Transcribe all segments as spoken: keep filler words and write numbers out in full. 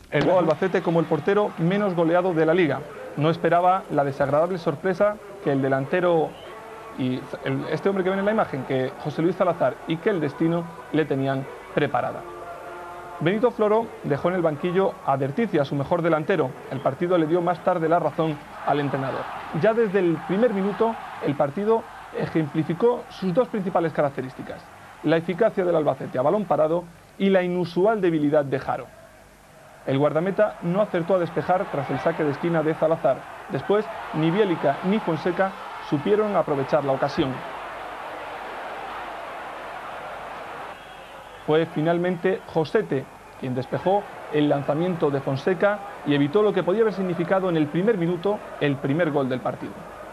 El Albacete como el portero menos goleado de la liga. No esperaba la desagradable sorpresa que el delantero y el, este hombre que ven en la imagen, que José Luis Salazar y que el destino le tenían preparada. Benito Floro dejó en el banquillo a Derticia, su mejor delantero. El partido le dio más tarde la razón al entrenador. Ya desde el primer minuto, el partido ejemplificó sus dos principales características: la eficacia del Albacete a balón parado y la inusual debilidad de Jaro. El guardameta no acertó a despejar tras el saque de esquina de Salazar. Después, ni Bielica ni Fonseca supieron aprovechar la ocasión. Fue finalmente Josete quien despejó el lanzamiento de Fonseca y evitó lo que podía haber significado en el primer minuto el primer gol del partido.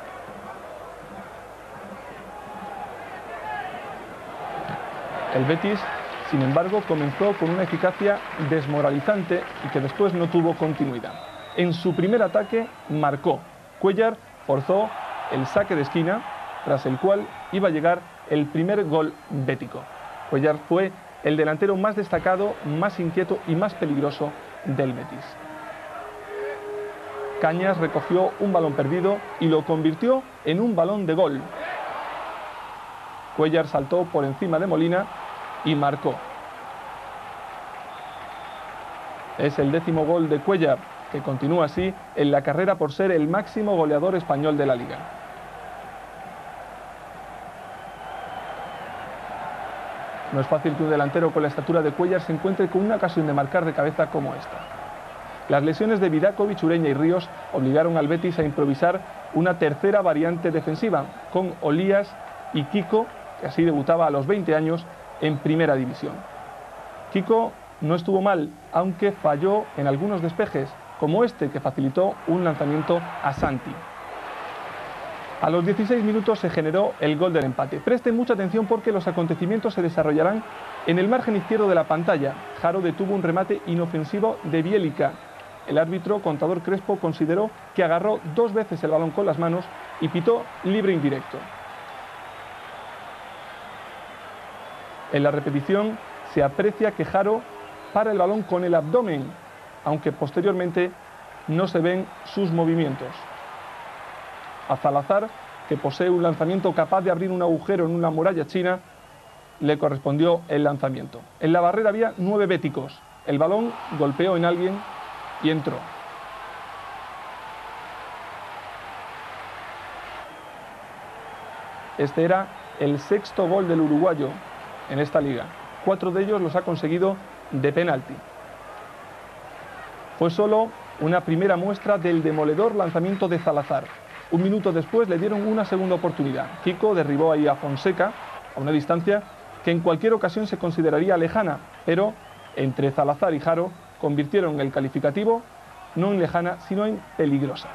El Betis, sin embargo, comenzó con una eficacia desmoralizante y que después no tuvo continuidad. En su primer ataque marcó. Cuéllar forzó el saque de esquina, tras el cual iba a llegar el primer gol bético. Cuéllar fue el delantero más destacado, más inquieto y más peligroso del Betis. Cañas recogió un balón perdido y lo convirtió en un balón de gol. Cuéllar saltó por encima de Molina y marcó. Es el décimo gol de Cuéllar, que continúa así en la carrera por ser el máximo goleador español de la liga. No es fácil que un delantero con la estatura de Cuéllar se encuentre con una ocasión de marcar de cabeza como esta. Las lesiones de Vidakovic, Ureña y Ríos obligaron al Betis a improvisar una tercera variante defensiva, con Olías y Kiko, que así debutaba a los veinte años en primera división. Kiko no estuvo mal, aunque falló en algunos despejes, como este que facilitó un lanzamiento a Santi. A los dieciséis minutos se generó el gol del empate. Presten mucha atención porque los acontecimientos se desarrollarán en el margen izquierdo de la pantalla. Jaro detuvo un remate inofensivo de Bielica. El árbitro, Contador Crespo, consideró que agarró dos veces el balón con las manos y pitó libre indirecto. En la repetición se aprecia que Jaro para el balón con el abdomen, aunque posteriormente no se ven sus movimientos. A Salazar, que posee un lanzamiento capaz de abrir un agujero en una muralla china, le correspondió el lanzamiento. En la barrera había nueve béticos. El balón golpeó en alguien y entró. Este era el sexto gol del uruguayo en esta liga. Cuatro de ellos los ha conseguido de penalti. Fue solo una primera muestra del demoledor lanzamiento de Salazar. Un minuto después le dieron una segunda oportunidad. Kiko derribó ahí a Fonseca a una distancia que en cualquier ocasión se consideraría lejana, pero entre Salazar y Jaro convirtieron el calificativo no en lejana, sino en peligrosa.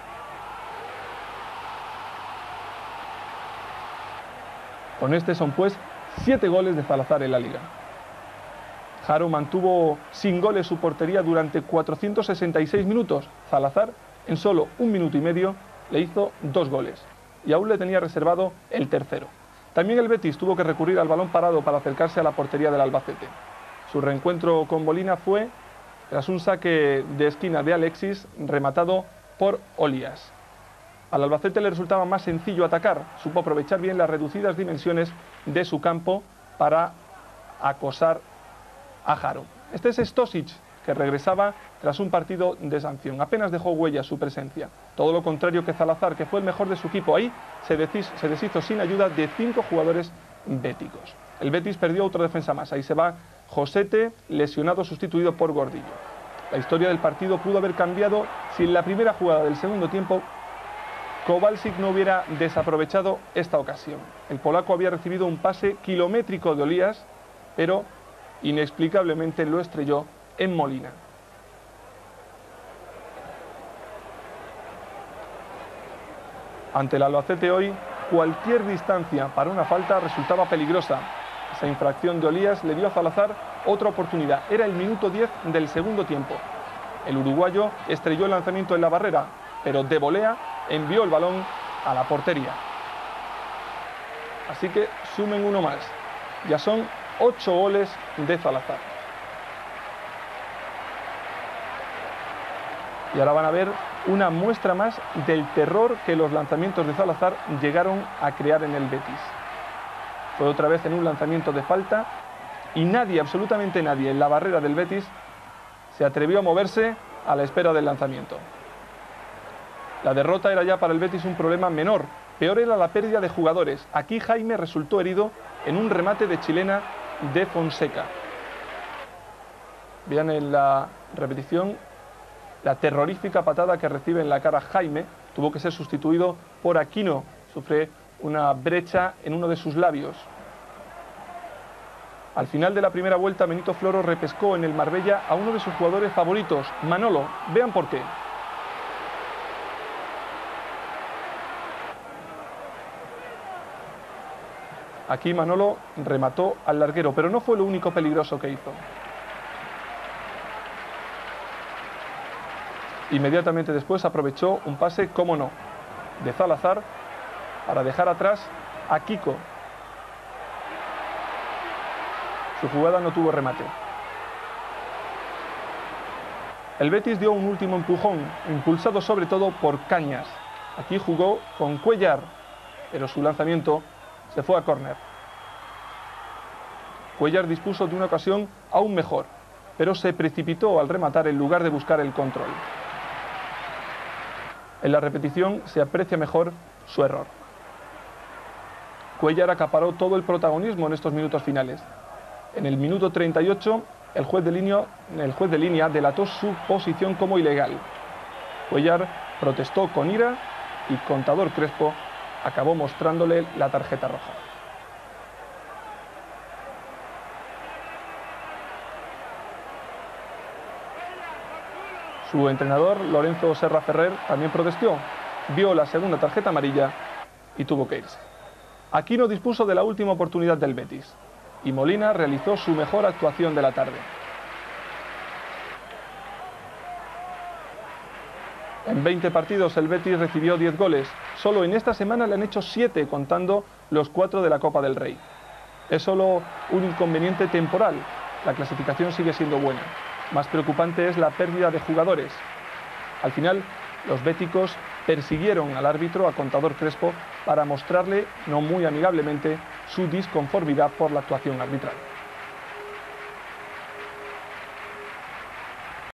Con este son pues siete goles de Salazar en la liga. Jaro mantuvo sin goles su portería durante cuatrocientos sesenta y seis minutos. Salazar, en solo un minuto y medio, le hizo dos goles y aún le tenía reservado el tercero. También el Betis tuvo que recurrir al balón parado para acercarse a la portería del Albacete. Su reencuentro con Molina fue tras un saque de esquina de Alexis rematado por Olías. Al Albacete le resultaba más sencillo atacar, supo aprovechar bien las reducidas dimensiones de su campo para acosar a Jaro. Este es Stosic, que regresaba tras un partido de sanción. Apenas dejó huella su presencia. Todo lo contrario que Salazar, que fue el mejor de su equipo. Ahí se deshizo, se deshizo sin ayuda de cinco jugadores béticos. El Betis perdió otra defensa más. Ahí se va Josete, lesionado, sustituido por Gordillo. La historia del partido pudo haber cambiado si en la primera jugada del segundo tiempo Kowalczyk no hubiera desaprovechado esta ocasión. El polaco había recibido un pase kilométrico de Olías, pero inexplicablemente lo estrelló en Molina. Ante el Albacete hoy, cualquier distancia para una falta resultaba peligrosa. Esa infracción de Olías le dio a Salazar otra oportunidad. Era el minuto diez del segundo tiempo. El uruguayo estrelló el lanzamiento en la barrera, pero de volea envió el balón a la portería. Así que sumen uno más. Ya son ocho goles de Salazar. Y ahora van a ver una muestra más del terror que los lanzamientos de Salazar llegaron a crear en el Betis. Fue otra vez en un lanzamiento de falta y nadie, absolutamente nadie, en la barrera del Betis se atrevió a moverse a la espera del lanzamiento. La derrota era ya para el Betis un problema menor. Peor era la pérdida de jugadores. Aquí Jaime resultó herido en un remate de chilena de Fonseca. Vean en la repetición la terrorífica patada que recibe en la cara Jaime. Tuvo que ser sustituido por Aquino. Sufre una brecha en uno de sus labios. Al final de la primera vuelta, Benito Floro repescó en el Marbella a uno de sus jugadores favoritos, Manolo. Vean por qué. Aquí Manolo remató al larguero, pero no fue lo único peligroso que hizo. Inmediatamente después aprovechó un pase, cómo no, de Salazar para dejar atrás a Kiko. Su jugada no tuvo remate. El Betis dio un último empujón, impulsado sobre todo por Cañas. Aquí jugó con Cuéllar, pero su lanzamiento se fue a córner. Cuéllar dispuso de una ocasión aún mejor, pero se precipitó al rematar en lugar de buscar el control. En la repetición se aprecia mejor su error. Cuéllar acaparó todo el protagonismo en estos minutos finales. En el minuto treinta y ocho, el juez de línea, el juez de línea delató su posición como ilegal. Cuéllar protestó con ira y Contador Crespo acabó mostrándole la tarjeta roja. Su entrenador, Lorenzo Serra Ferrer, también protestó, vio la segunda tarjeta amarilla y tuvo que irse. Aquino dispuso de la última oportunidad del Betis y Molina realizó su mejor actuación de la tarde. En veinte partidos el Betis recibió diez goles. Solo en esta semana le han hecho siete, contando los cuatro de la Copa del Rey. Es solo un inconveniente temporal. La clasificación sigue siendo buena. Más preocupante es la pérdida de jugadores. Al final, los béticos persiguieron al árbitro, a Contador Crespo, para mostrarle, no muy amigablemente, su disconformidad por la actuación arbitral.